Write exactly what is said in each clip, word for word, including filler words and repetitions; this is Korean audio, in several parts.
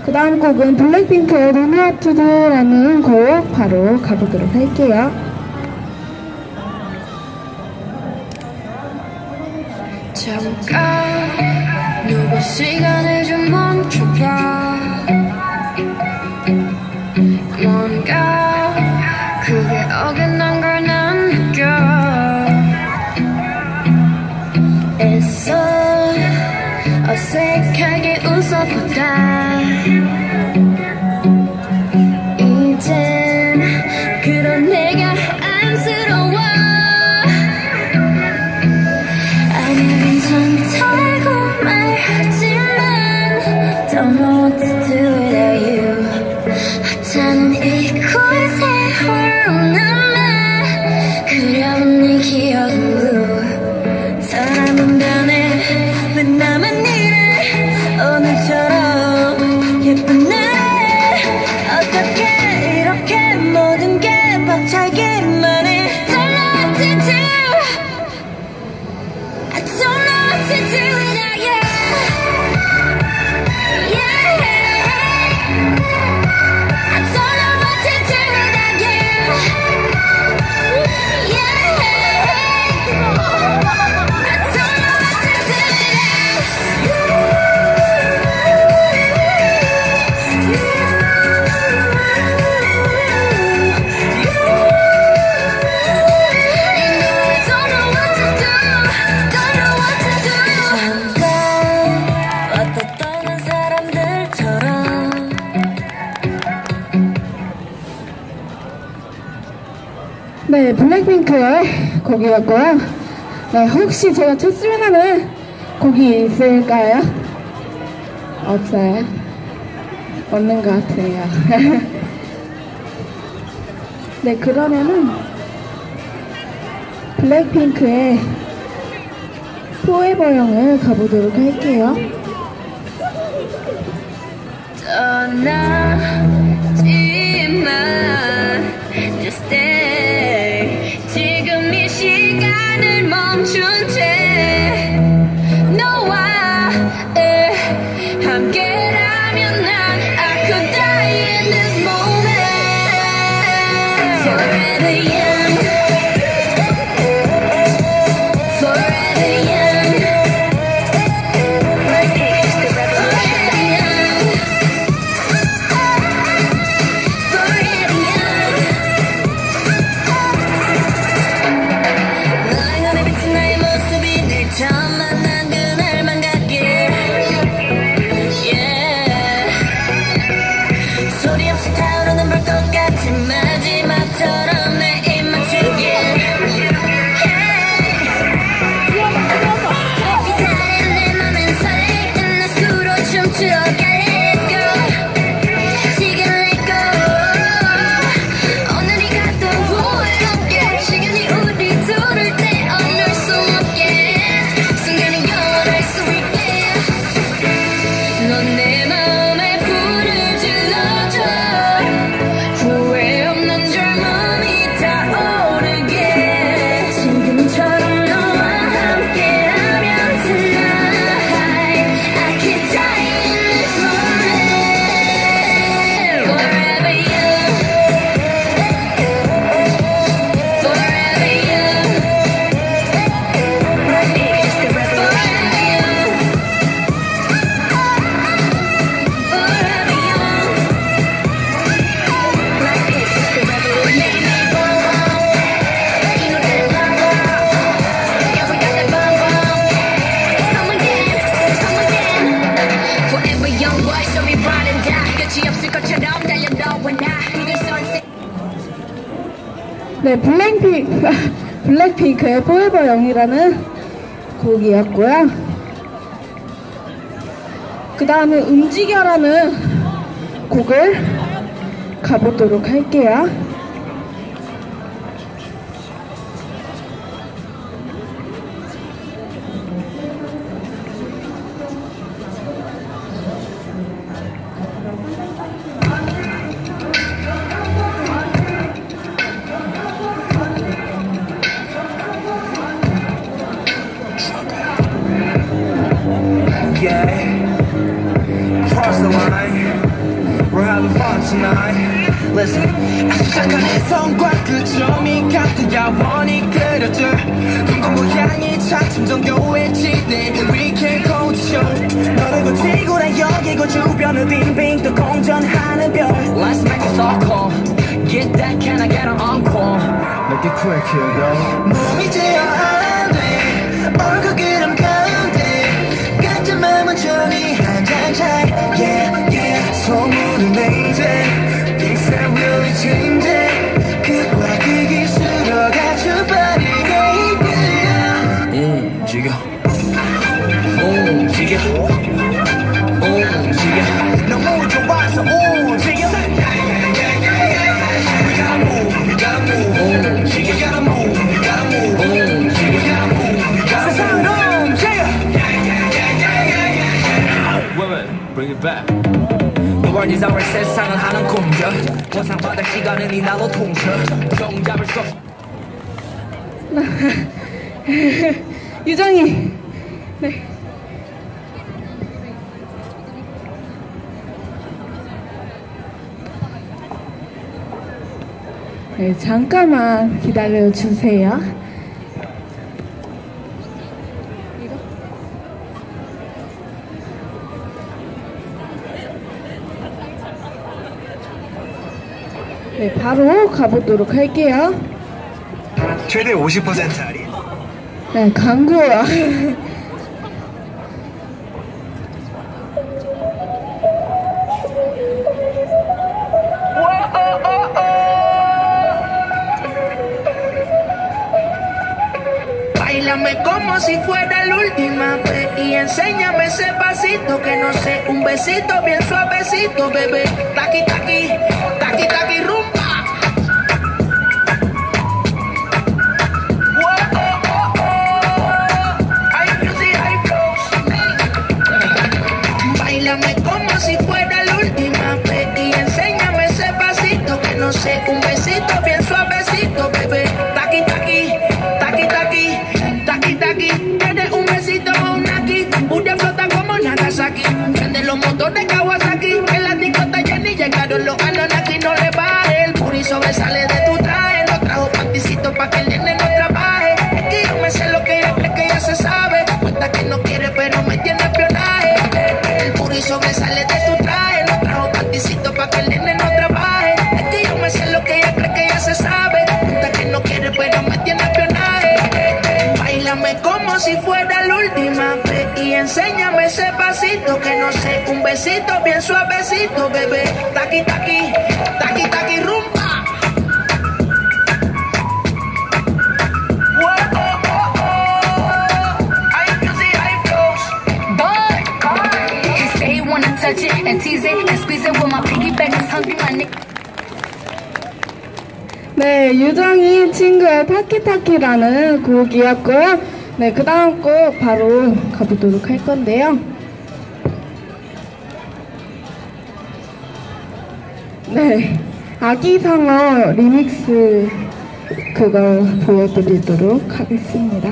그 다음 곡은 블랙핑크의 Don't Know What To Do라는 곡 바로 가보도록 할게요. 잠깐 누구 시간을 좀 멈춰봐. 뭔가 그게 어긋난 걸 난 느껴. 애써 어색하게 웃어보다 이젠 그런 내가 안쓰러워. 아니야 괜찮다고 말하지만 Don't know what to do without you. 하찮은 이곳에 홀로 남아 그려온 네 기억은 blue. 사람은 변해 왜 나만 이래 오늘처럼 예쁜 날에 어떻게 이렇게 모든 게 벅차기만 해. Don't know what to do. I don't know what to do without you. Yeah. I don't know what to do without you. Yeah. I don't know what to do 네, 블랙핑크의 곡이었고요. 네, 혹시 제가 쳤으면 하는 곡이 있을까요? 없어요? 없는 것 같아요. 네, 그러면은 블랙핑크의 포에버영을 가보도록 할게요. 떠나지만 Just stay. 지금 이 시간을 멈춘 채 너와 함께라면 난 I could die in this moment. Forever young, forever young, forever young, forever young. 너의 눈에 비친 나의 모습이 늘 처음 만난 그날만 같길. Yeah. 소리 없이 타오르는 불꽃 같은 마지막처럼 내 입 맞추길. 기다리는 내 맘엔 설레이는 나 수로 춤추러 가. Let's go. 시간을 let go. 오늘이 갔던 후회롭게 시간이 우리 둘을 떼어낼 수 없게 순간이 영원할 수 있게 넌 내 마음에 불을 질러줘. 후회 없는 젊음이 타오르게 지금처럼 너와 함께라면 tonight I can die in this moment. Forever young, forever young, forever young, forever young. Make me bum bum. 이 노래를 bum bum. Yeah, we got that bum bum. Come again, come again. Forever young boy, so we ride and die. 끝이 없을 것처럼 달려 너와 나. 이들 sunset. 네, 블랙핑, 블랙핑크의 포에버 영이라는 곡이었고요. 그 다음에 움직여라는 곡을 가보도록 할게요. yeah. Cross the line. tonight. Listen, 시작한 해성과 그 점이 같아야 원이 그려져. 둥근 모양이 차츰 정교해지네. We can go to show. 너를 거치고 나 여기고 주변을 빙빙 또 공전하는 별. Last night you saw call. Get that, can I get an encore? Make it quick, here we go. 몸이 제어 안 돼. 얼굴 그림 가운데 같은 맘은 종이 한 장 차이. Yeah, yeah. 소문을 내이제 Things that really change it. 그과 그게 쓸어가줘 body, baby. 움직여 움직여 움직여 너무 좋아서 움직여 Bring it back. 너와 네 삶을 세상을 하는 공격. 원상바닥 시간은 이 나로 통쳐. 정답을 써. 유정이. 네. 네, 잠깐만 기다려 주세요. 네, 바로 가보도록 할게요. 최대 오십 퍼센트 할인. 네, 광고야. Báilame como si fuera la última vez y enséñame ese pasito que no sé, un besito bien suavecito, bebé. Taqui taqui, taqui taqui rumba. Báilame como si fuera la última vez y enséñame ese pasito que no sé, un besito bien suavecito, bebé. Taqui taqui, taqui taqui, taqui taqui. Tienes un besito con un aquí, usted flota como Nagasaki. Prende los motores Kawasaki, en la discota Jenny llegaron los Anunnaki. No le baje, el puri sobresale de tu traje. No trajo panticito pa' que el nene no trabaje. Es que yo me sé lo que ella cree que ella se sabe. Cuenta que no quiere pero me tiene espionaje. El puri sobresale de tu traje. No trajo panticito pa' que el nene no trabaje. Es que yo me sé lo que ella cree que ella se sabe. Cuenta que no quiere pero me tiene espionaje. Báilame como si fuera la última vez y enséñame ese pasito que no sé, un besito bien suavecito, bebé. Taqui taqui, taqui taqui rumba. Touch it and tease it and squeeze it with my piggyback is hungry my nick. 네, 유정이 친구의 타키타키라는 곡이었고요. 네, 그 다음 곡 바로 가보도록 할 건데요. 네, 아기상어 리믹스 그거 보여드리도록 하겠습니다.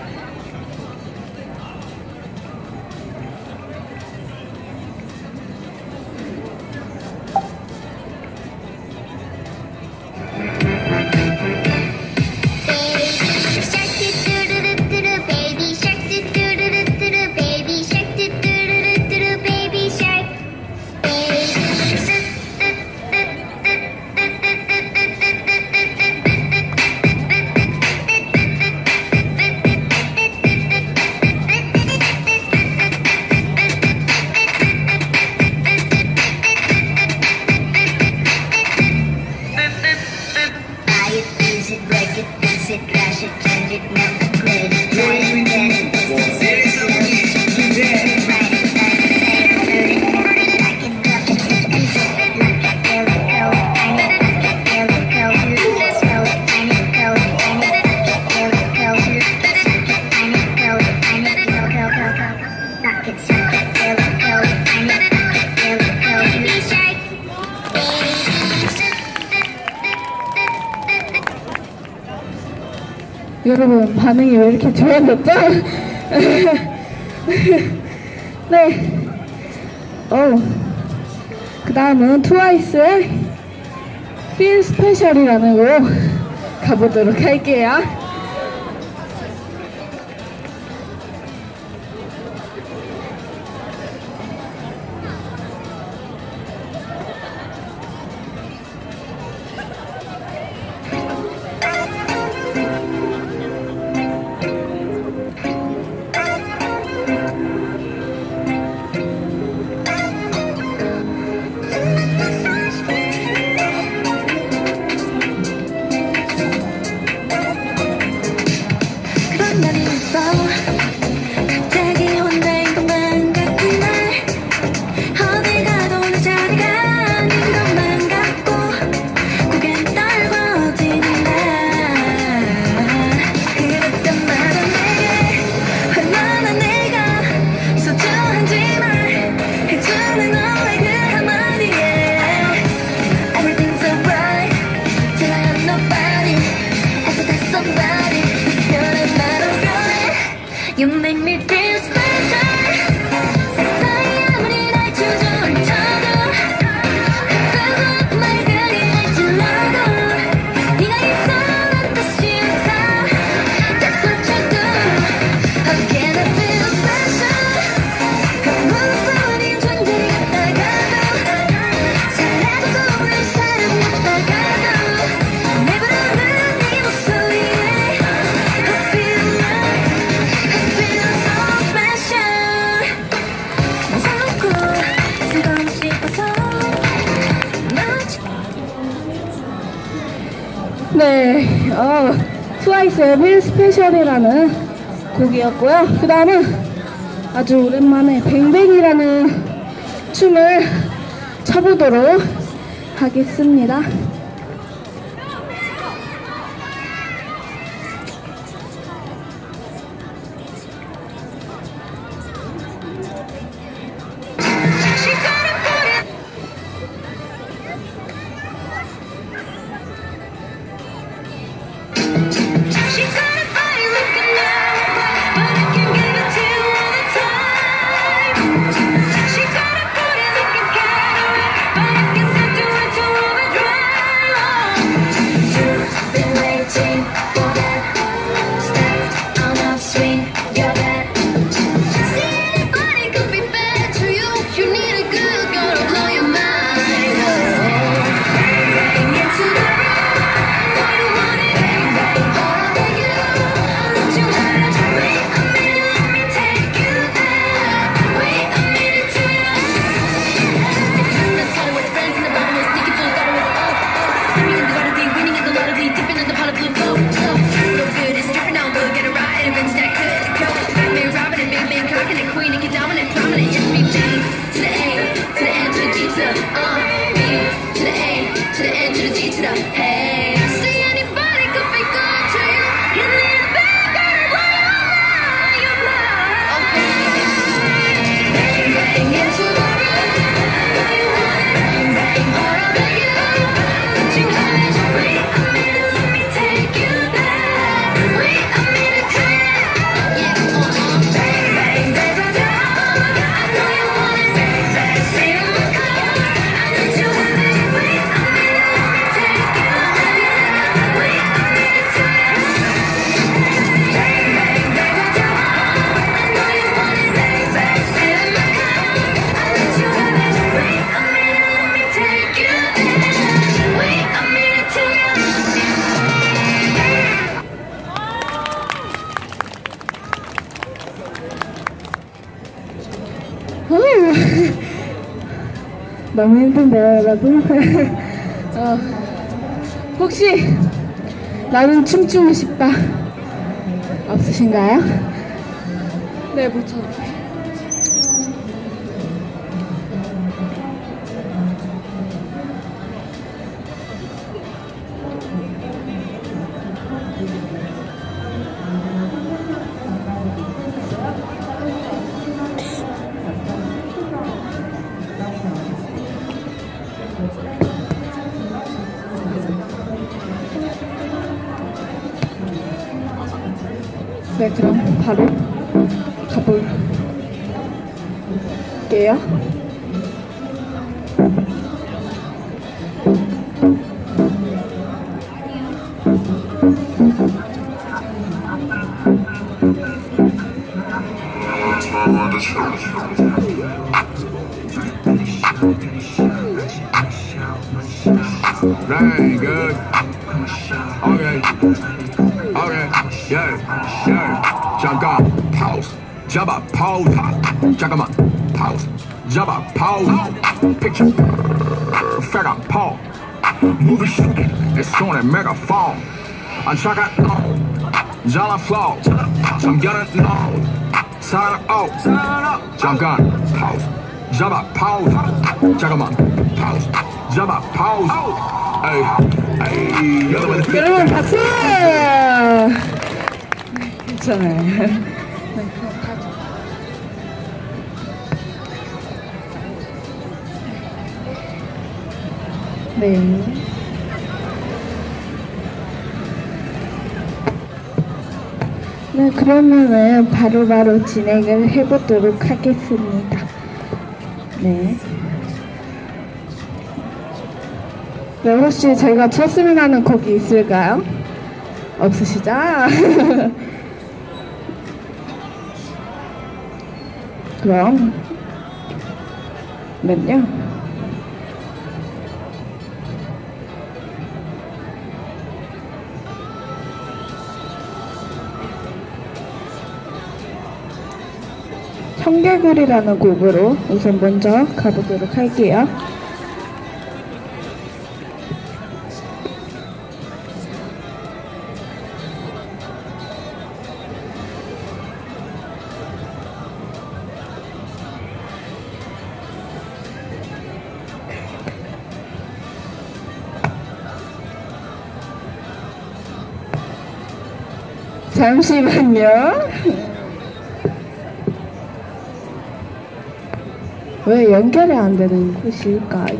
여러분 반응이 왜 이렇게 좋아졌죠? 네, 어 그 다음은 트와이스의 Feel Special이라는 곡 가보도록 할게요. 갑자기 혼자인 것만 같은 날 어딜 가도 내 자리가 아닌 것만 같고 고개는 떨궈지는 날 그럴 때마다 내게 얼마나 내가 소중한지 말해주는 너의 그 한마디에 Everything's alright till I have nobody 해서 다 somebody 별의 말로 You make me feel special. 세상이 아무리 날 주저앉혀도 뜨거운 말들이 날질러도 네가 있어란 뜻이 없어. That's what you do. How can I feel special? 무서운 존재 같다가도 사라져도 오는 사람 같다가도 내 부르는 네 목소리에 I feel love. 네, 어, 트와이스의 Feel Special이라는 곡이었고요. 그 다음은 아주 오랜만에 뱅뱅이라는 춤을 춰보도록 하겠습니다. 너무 힘든데요, 여러분? 어, 혹시 나는 춤추고 싶다 없으신가요? 네, 무쳐. 네, 그럼 바로 가볼게요. That ain't good. Okay. Okay. Yeah. Yeah. 잠깐. Pause. 잡아. Pause. 잠깐만. Pause. 잡아. Pause. Picture. Figure. Pause. Movie shoot. It's on a megaphone. 안 차가. 잘라 flow. 잠겨는 no. 사랑 out. 잠깐. Pause. 잡아. Pause. 잠깐만. Pause. 잡아. Pause. 에이. 에이. 여러분. 여러분 박수! 괜찮아요. 네. 네, 그러면은 바로바로 진행을 해보도록 하겠습니다. 네. 네, 혹시 저희가 쳤으면 하는 곡이 있을까요? 없으시죠? 그럼, 맨요. 청개구리라는 곡으로 우선 먼저 가보도록 할게요. 잠시만요. 왜 연결이 안 되는 곳일까요?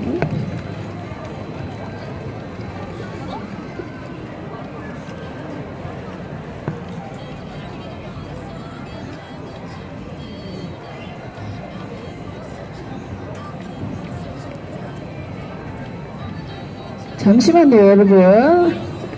잠시만요, 여러분.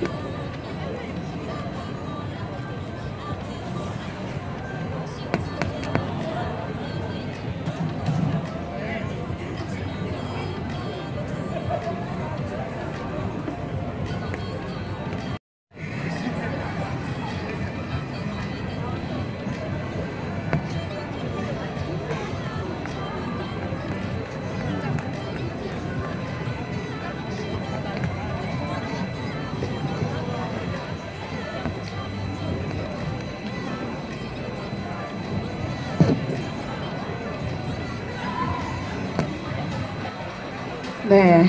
네.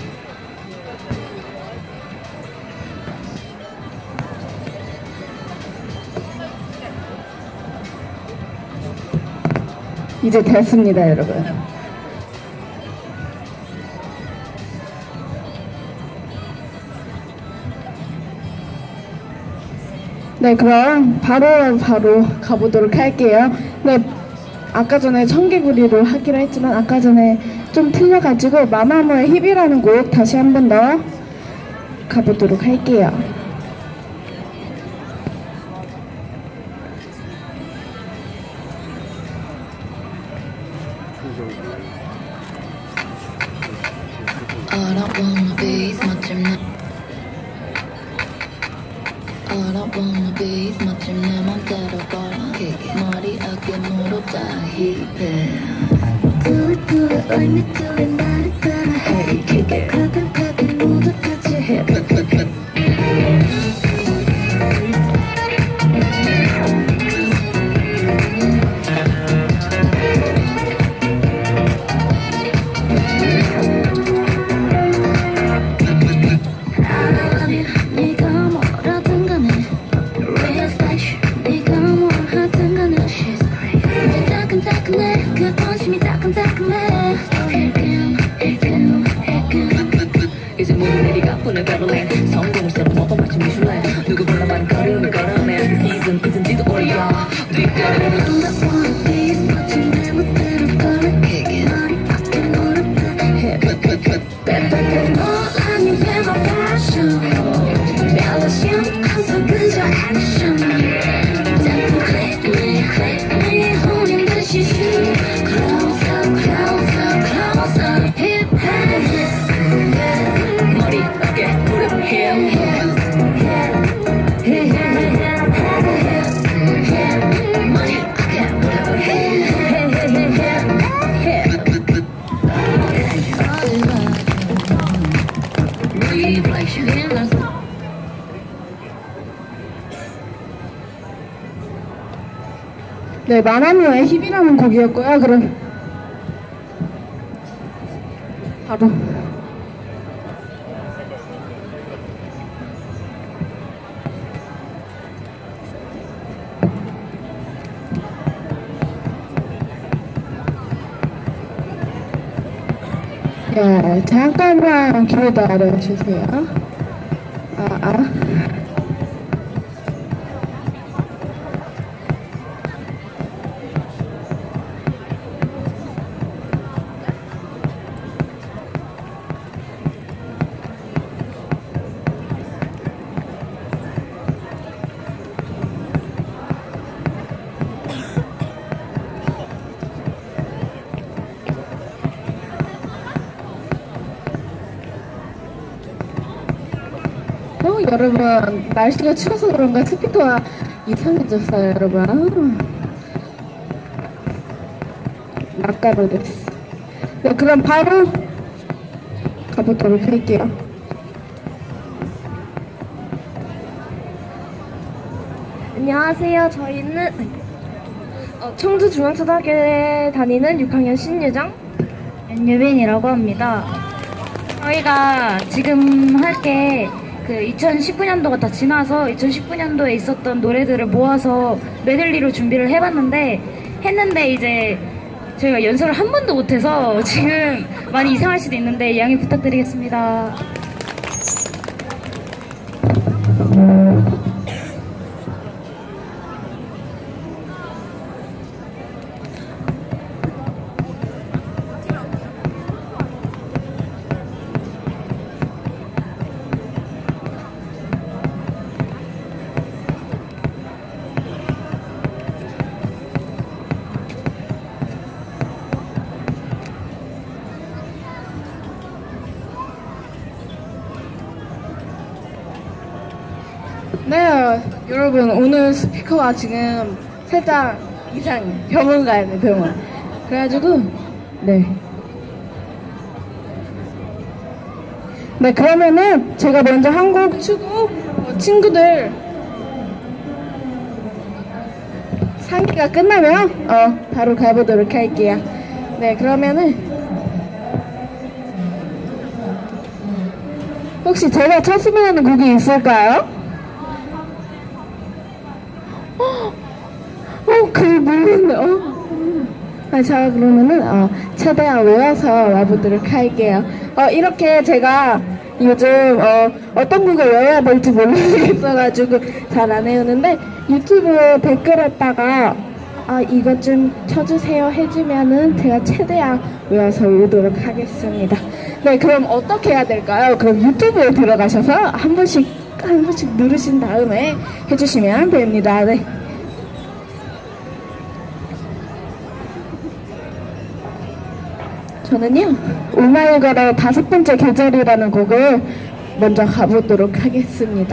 이제 됐습니다, 여러분. 네, 그럼 바로 바로 가보도록 할게요. 네, 아까 전에 청개구리로 하기로 했지만 아까 전에 좀 틀려가지고 마마무의 힙이라는 곡 다시 한 번 더 가보도록 할게요. All I wanna be is 멋진 내 All I wanna be is 멋진 내 맘대로 걸어가게 머리 어깨 무릎 다 힙해 Do it do it like me do it 나를 따라 해 Kick it 가끔 가끔 모두 같이 해 이제 모두 내리가 보내 가볼래 성공을 새로 먹어 마치 미슐랭 누구보다 많은 걸음을 걸어내 시즌 이젠지도 오래야 뒷걸음을 멋진 내 멋대로 걸어 머리 밖에 무릎 다 해 빼빼빼 너 아니 왜 my passion 멜로디는 항상 그저 액션 자꾸 click me click me 혼인 듯이 네, 마마무의 힙이라는 곡이었고요. 그럼 바로 네, 잠깐만 기다려주세요. 아, 아. 어, 여러분, 날씨가 추워서 그런가 스피커가 이상해졌어요, 여러분. 낯가루 됐어. 네, 그럼 바로 가보도록 할게요. 안녕하세요. 저희는 어, 청주중앙초등학교에 다니는 육 학년 신유정 연유빈이라고 합니다. 저희가 지금 할게 그 이천십구 년도가 다 지나서 이천십구 년도에 있었던 노래들을 모아서 메들리로 준비를 해봤는데 했는데 이제 저희가 연습을 한 번도 못해서 지금 많이 이상할 수도 있는데 양해 부탁드리겠습니다. 네, 여러분, 오늘 스피커가 지금 살짝 이상해. 병원 가야 돼, 병원. 그래가지고, 네. 네, 그러면은 제가 먼저 한 곡 추고, 어, 친구들 상기가 끝나면, 어, 바로 가보도록 할게요. 네, 그러면은, 혹시 제가 쳤으면 하는 곡이 있을까요? 어, 그걸 모르는데, 어. 아, 자, 그러면은, 어, 최대한 외워서 와보도록 할게요. 어, 이렇게 제가 요즘, 어, 어떤 곡을 외워야 될지 모르겠어가지고 잘 안 외우는데, 유튜브 댓글에다가, 아, 이것 좀 쳐주세요 해주면은 제가 최대한 외워서 외우도록 하겠습니다. 네, 그럼 어떻게 해야 될까요? 그럼 유튜브에 들어가셔서 한 번씩, 한 번씩 누르신 다음에 해주시면 됩니다. 네. 저는요, 오마이걸의 다섯 번째 계절이라는 곡을 먼저 가보도록 하겠습니다.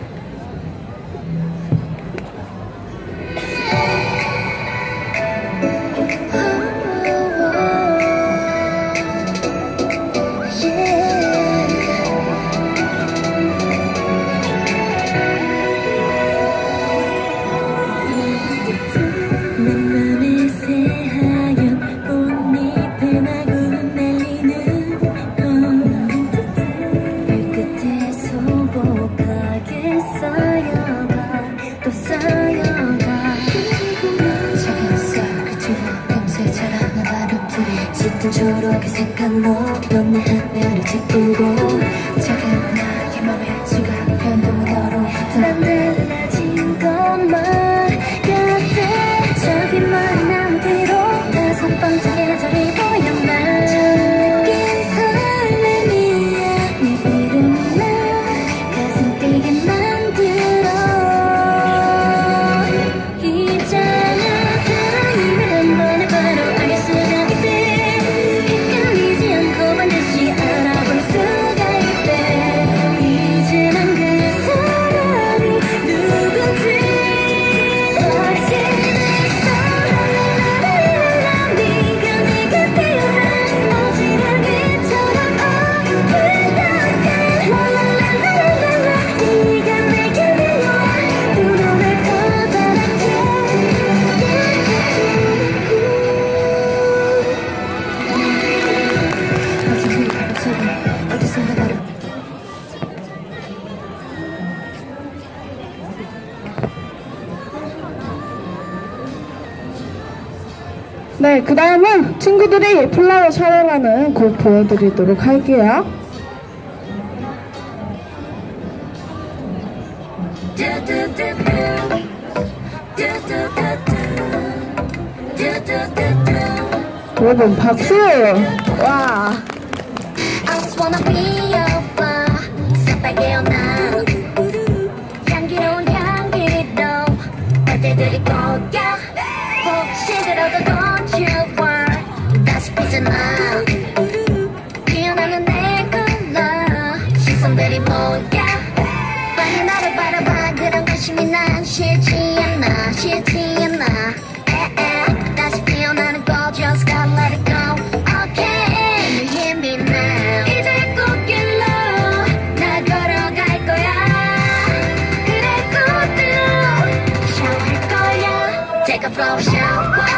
초록의 색깔로 너네 하늘을 지우고 작은 나의 맘에 지금 변동은 너로 난 달라진 것만 같아 저기 멀리 나무 뒤로 다섯 번째 계절이 보였나 느낀 설렘이야 네 이름을 나 가슴 뛰게 만들어 있잖아 사랑이면 한 번에 바로 알 수가 있대 헷갈리지 않고 반드시 알아볼 수가 있대 네, 그 다음은 친구들이 플라워 샤워라는 곡 보여드리도록 할게요. 여러분 박수! 와! I just wanna be a flower 새빨개 연한 향기로운 향기로 빨대들이 꽂혀 혹시 들어도 don't you worry 다시 피잖아 피어나는 내 컬러 시선들이 모여 빨리 나를 바라봐 그런 관심이 난 싫지 않아 싫지 않아 에에 다시 피어나는 gorgeous gotta let it go okay you hear me now 이제 꽃길로 나 걸어갈 거야 그래 꽃들로 샤워할 거야 take a flower shower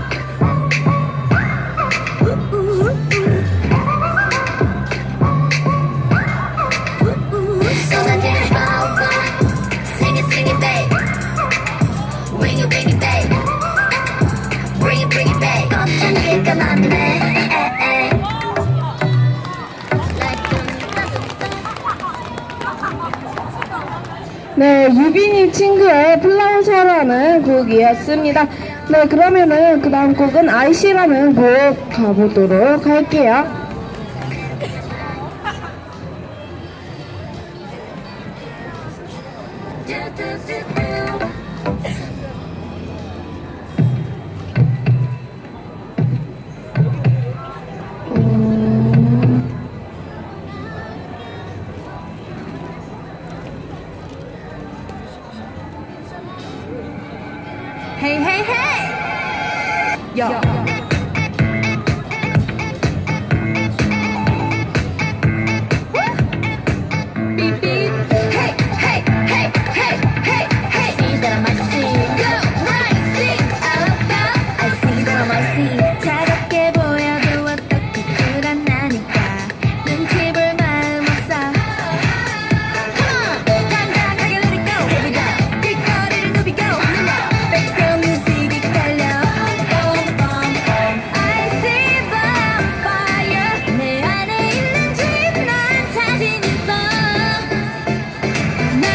쏟아지는 flower sing it sing it babe bring it bring it babe bring it bring it babe 꽃향기가 많네 네, 유빈이 친구의 플라워 샤워라는 곡이었습니다. 네, 그러면은 그 다음 곡은 아이씨라는 곡 가보도록 할게요. Hey, hey, hey! Yo. Beep, beep. Hey, hey, hey, hey, hey, hey. See that I might see. Go, right, see. Up, up. I see that I might see. 차갑게 보여도 어떻게 쿨한나니까 눈치 볼 마음 없어. Come on, 당당하게 let it go. Here we go. 길거리를 누비고. 백그라운드 뮤직이 깔려. Boom, boom, boom. I see the fire. 내 안에 있는지 난 자신 있어. 날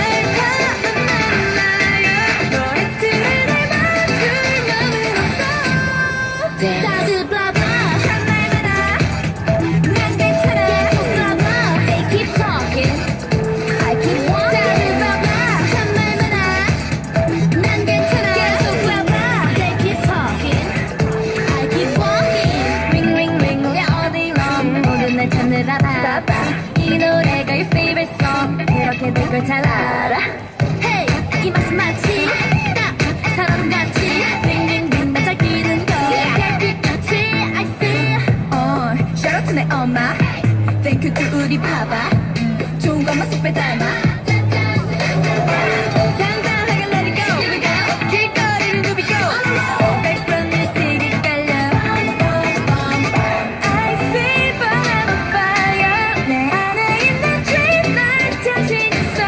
감나요. 너의 틀을 맞출 맘은 없어. 다들 blah blah. 참말 많아. 난 괜찮아. 계속 blah blah. They keep talking. I keep walking. 다들 blah blah. 참말 많아. 난 괜찮아. 계속 blah blah. They keep talking. I keep walking. Ring ring ring. 내 어디로 모두 날 찾느라 바빠. 이 노래가 your favorite song. 그렇게 될 걸 잘 알아. Hey, 이 맛은 마치 딱 사람 같이 링링링 나 잘 끼는 거. 별빛같이 I see. 어, shout out to 내 엄마. Thank you to 우리 바바. 좋은 것만 쏙 빼닮아. 당당하게 let it go. Here we go. 길거리를 누비고. 백그라운드 뮤직이 깔려. I see burn on fire. 내 안에 있는 dream 난 자신 있어.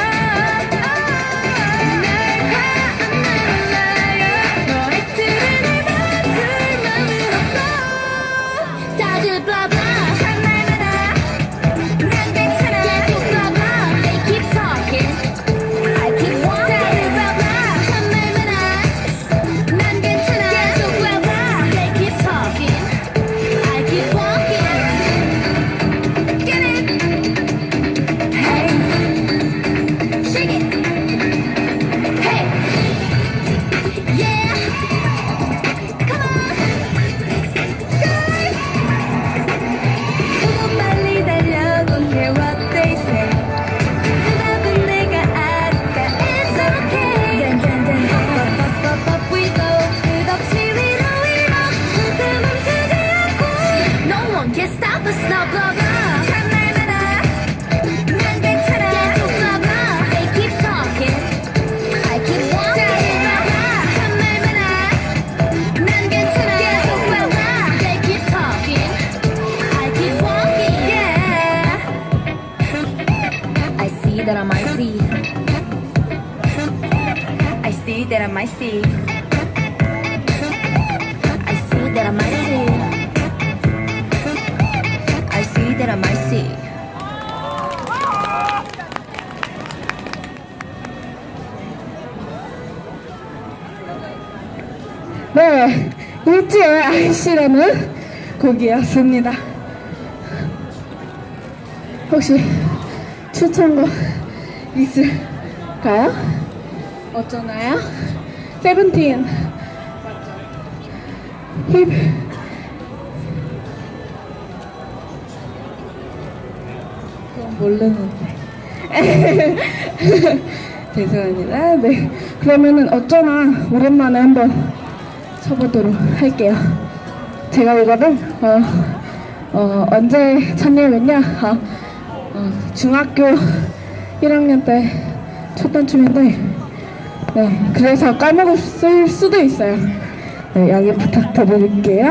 날 감나요. 너의 틀을 맞출 맘은 없어. 다들 blah blah. 참말 많아. 난 괜찮아. 계속 blah blah. They keep talking. I keep walking. 다들 blah blah. 참말 많아. 난 괜찮아. 계속 blah blah. They keep talking. I keep walking. Get it? Hey, shake it. Hey, yeah. Come on, guys. 너무 빨리 달려고 hear what they say. 대답은 내가 알까. It's okay. 댄댄댄 up up up up we go. 끝없이 위로 위로 모두 멈추지 않고. No one can stop us now. Blah blah. 참말 많아. 난 괜찮아. 계속 blah blah. They keep talking. I keep walking. blah blah. 참말 많아. 난 괜찮아. 계속 blah blah. They keep talking. I keep walking. Yeah. I see that I might see. I see that I might see. I see that I might see. I see that I might see. 네, 일지의 아이씨라는 곡이었습니다. 혹시 추천곡 있을까요? 어쩌나요? 세븐틴 힙 그건 모르는데 죄송합니다. 네, 그러면은 어쩌나 오랜만에 한번 쳐보도록 할게요. 제가 이거를 어, 어, 언제 참여했냐? 어, 어, 중학교 일 학년 때 췄던 춤인데, 네, 그래서 까먹을 수도 있어요. 네, 양해 부탁드릴게요.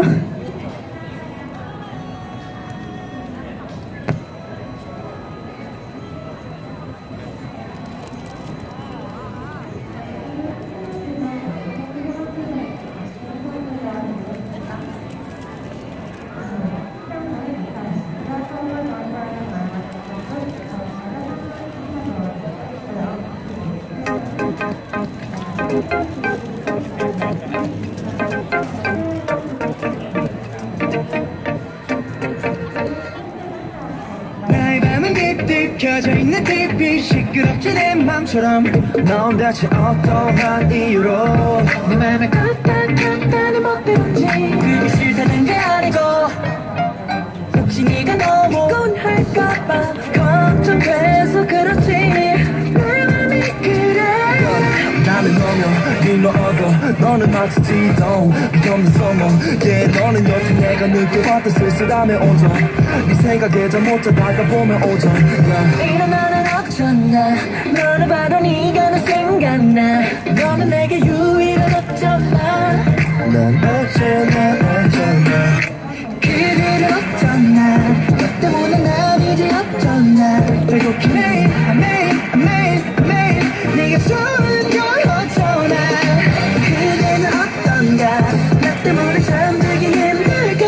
나의 밤은 딥딥 켜져 있는 티비 시끄럽지 내 맘처럼 넌 대체 어떠한 이유로 내 맘을 껐다 못 들었지 그게 싫다는 게 아니고 혹시 네가 너무 피곤할까봐 걱정돼서 그렇지 나의 맘이 그래 나는 너면 네로 얻어 너는 마치 지동 비dom는 소문 yeah 너는 여태 내가 느껴봤던 쓸쓸함의 온전 네 생각에 잠 못 자다가 보면 오전 yeah. 일어나는 어쩌나 너를 봐도 네가 나 생각나 너는 내게 유일한 어쩌나 난 어쩌나 어쩌나 그들은 어쩌나 너 때문에 난 이제 어쩌나 배고픈 매일 매일 매일 매일 네가 좋은 걸 어쩌나 그대는 어떤가 나 때문에 잠들기 힘들까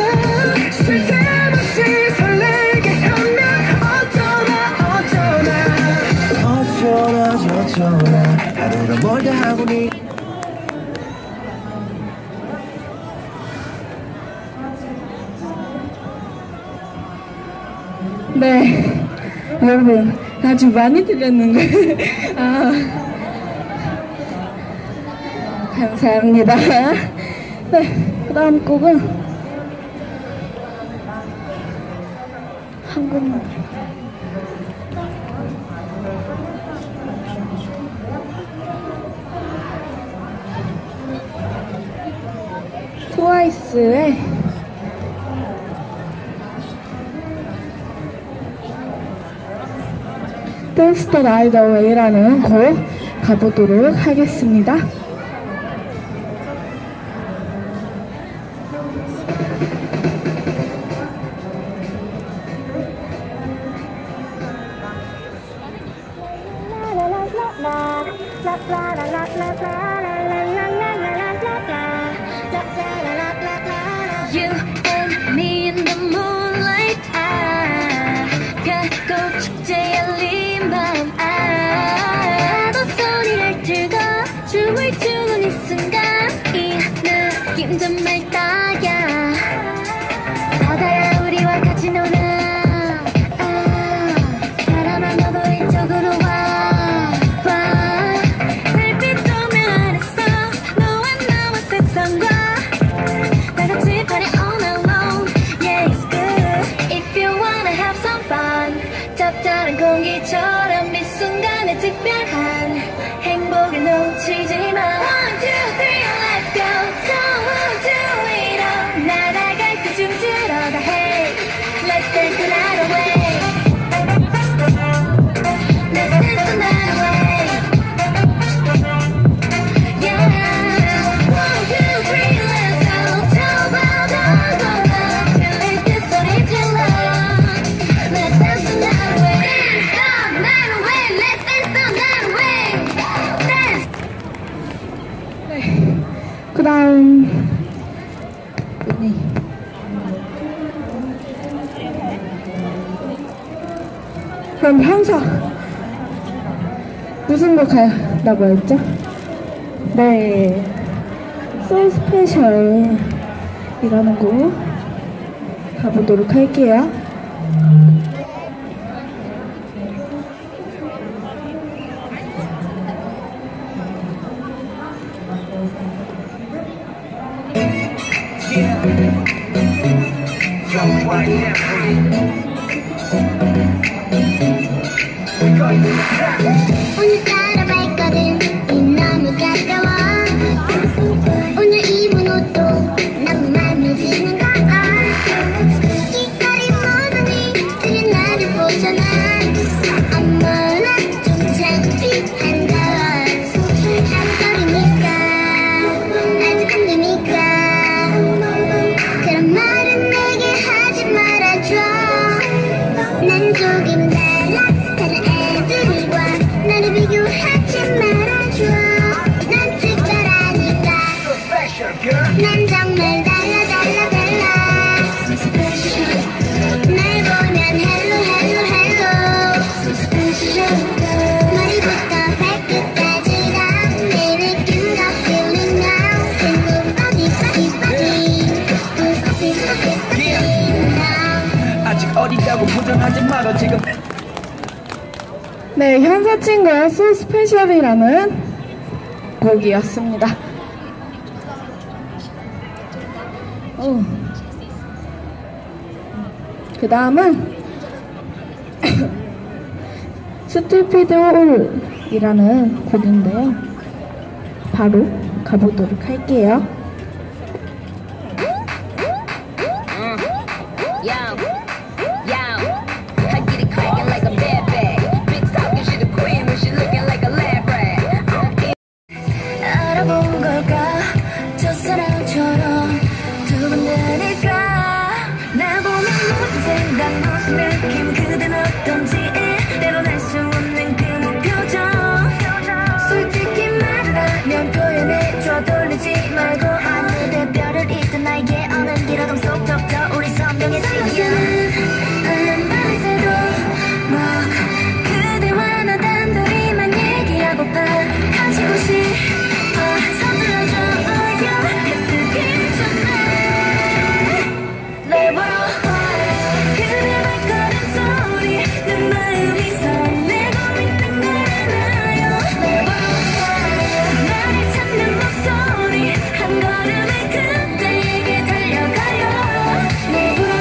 쓸데없이 설레게 하면 어쩌나 어쩌나 어쩌나 저쩌나 하루가 멀다 하고 니 네, 여러분 아주 많이 들렸는 거예요. 아, 감사합니다. 네, 그 다음 곡은 한국말. 트와이스의 Dance the Night Away라는 곡 가보도록 하겠습니다. You and me in the moonlight 아 별꽃 축제 열린 밤 아 너 소리를 들고 춤을 추는 이 순간 이 느낌 정말 따야 바다야 우리와 같이 노나 아 사람아 너도 이쪽으로 와 와 달빛 조명 아래서 너와 나와 세상과 다같이 party all night long yeah it's good if you wanna have some fun 짭짤한 공기처럼 이 순간에 특별한 행복을 놓치지 마 one two three let's go don't do it all 날아갈 때 춤추러 가 hey let's dance the night away let's dance the night away yeah one two three let's go 저보다 더 들릴 때 소리 질러 let's dance the night away dance the night away let's dance the night away dance 네, 그 다음 분이 그럼 현서 무슨 곡 한다고 했죠? 네, So Special 이라는 곡 가보도록 할게요. 오늘따라 발걸음이 너무 가까워 오늘 입은 옷도 너무 맘에 드는 거야 길거리 모든 이들이 나를 보잖아 어머나 좀 창피한가 한걸이니까 아직 안 되니까 그런 말은 내게 하지 말아줘 난 조금 달라 다른 애들과 나를 비교하지 말아줘 난 특별하니까 난 정말 달라 달라 달라 날 보면 헬로 헬로 헬로 머리부터 발끝까지 다 내 느낌과 feeling now single body body body body body body now 아직 어리다고 부정하지 마라 지금. 네, 현서 친구의 So Special이라는 곡이었습니다. 어. 그 다음은 Stupid All이라는 곡인데요. 바로 가보도록 할게요. Yo, yo, I get it cracking like a bad bag. Bitch talking shit a queen when she looking like a lab rat. 알아본 걸까? 첫사랑처럼 두근대니까 날 보면 무슨 생각 무슨 느낌 그댄 어떤지 때론 알 수 없는 그 무표정 솔직히 말을 하면 표현해줘 돌리지 말고 하늘에 별을 잇던 나에게 어는 길어둠 속 덮여 우리 선명의 세계는 말을 새도 막 그대와 나 단둘이만 얘기하고파 가지고 싶어 서툴러줘 예쁘게 전해 내버려 그대 발걸음 소리 내 마음이 설레고 있는 걸 알아요 내버려 나를 찾는 목소리 한 걸음에 그대에게 달려가요 내버려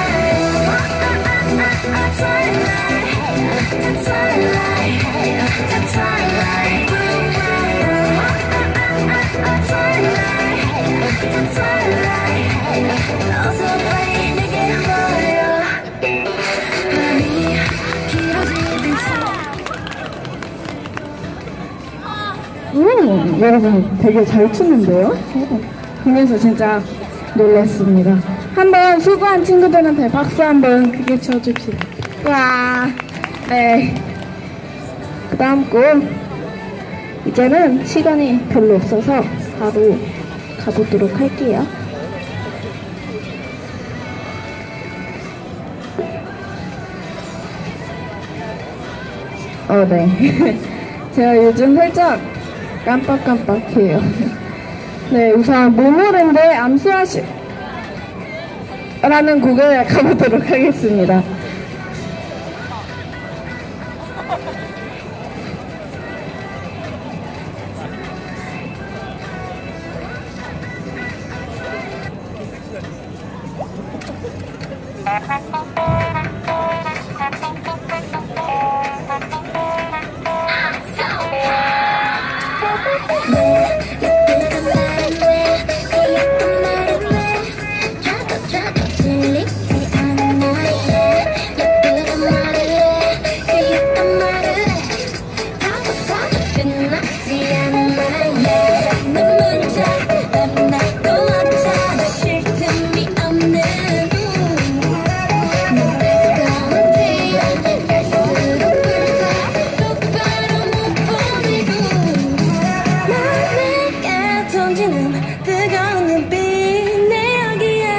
The twilight, the twilight, the twilight, 어서 빨리 내게 와요 밤이 길어지는 오, 여러분 되게 잘 추는데요? 보면서 진짜 놀랐습니다. 한번 수고한 친구들한테 박수 한번 크게 쳐줍시다. 와, 네. 그 다음 곡 이제는 시간이 별로 없어서 바로 가보도록 할게요. 어, 네. 제가 요즘 살짝 깜빡깜빡해요. 네, 우선 모모랜드 암수하시 라는 곡을 가보도록 하겠습니다.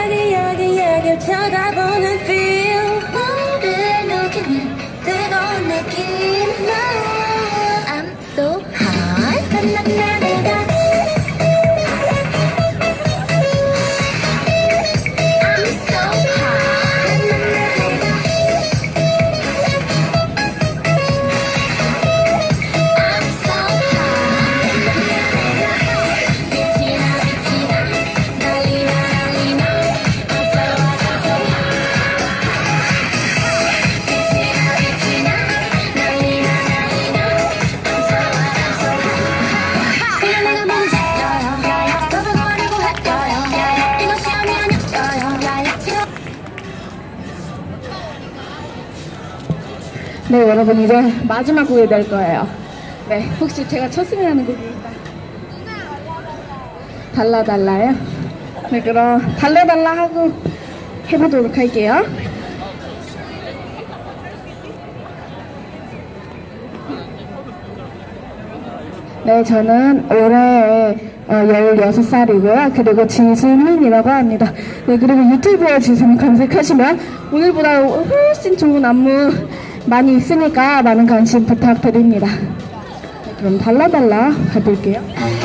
쳐다보는 feel 너를 느끼는 뜨거운 네, 여러분 이제 마지막 곡이 될 거예요. 네, 혹시 제가 쳤으면 하는 곡이 있다. 달라달라요? 네, 그럼 달라달라 하고 해보도록 할게요. 네, 저는 올해 어, 열여섯 살이고요. 그리고 지수민이라고 합니다. 네, 그리고 유튜브에 지수민 검색하시면 오늘보다 훨씬 좋은 안무 많이 있으니까 많은 관심 부탁드립니다. 네, 그럼 달라달라 가볼게요.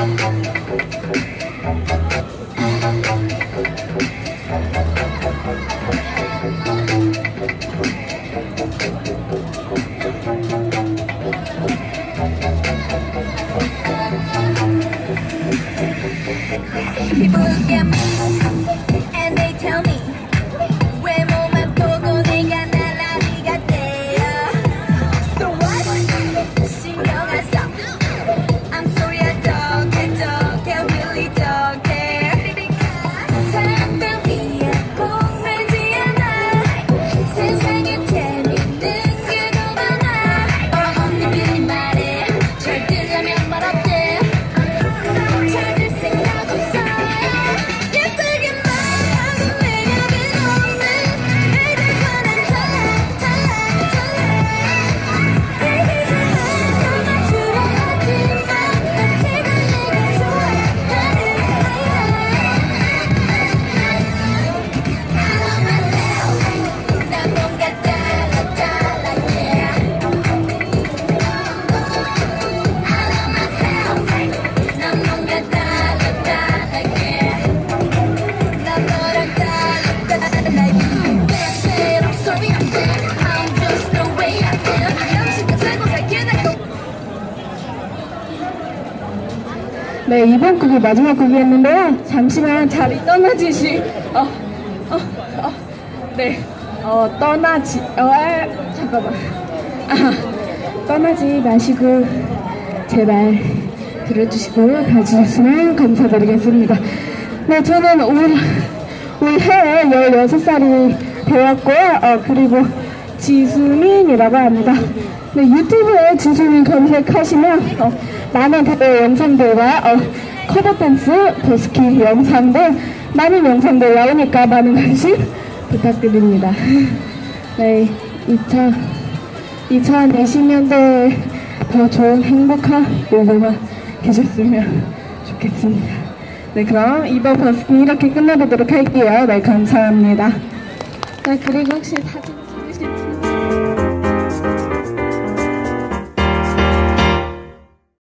People look at me and they tell me 외모만 보고 내가 나란히 같대요. So what? 신경 안 써. I'm sorry I don't care, don't care, really don't care. 사람들 위해 공부하지 않아. 세상에 재밌는 게 더 많아. 없는 그리 말해 잘 들으면 말 없대. 찾을 생각 없어. 예쁘게 말하고 매력은 없는 애들과 난 달라 달라 달라. 이기지만 맞추려 하지만 자체가 내가 좋아. 나는 I love myself. 난 뭔가 달라 달라 yeah. I love myself. 난 뭔가 달라 달라 yeah. 난 너랑 달라 달라 you said I'm sorry I'm dead. I'm just the way I am. 당신과 살고 살게 날 네, 이번 곡이 마지막 곡이었는데요. 잠시만 자리 떠나지시. 어, 어, 어, 네, 어, 떠나지, 어, 에, 잠깐만. 아, 떠나지 마시고, 제발 들어주시고 가주셨으면 감사드리겠습니다. 네, 저는 올, 올해 열여섯 살이 되었고요. 어, 그리고 지수민이라고 합니다. 네, 유튜브에 지수민 검색하시면 어, 많은 대회 영상들과 어, 커버 댄스, 버스킹 영상들, 많은 영상들 나오니까 많은 관심 부탁드립니다. 네, 이천이십 년도에 더 좋은 행복한 모두가 계셨으면 좋겠습니다. 네, 그럼 이번 버스킹 이렇게 끝내보도록 할게요. 네, 감사합니다. 네, 그리고 혹시 사진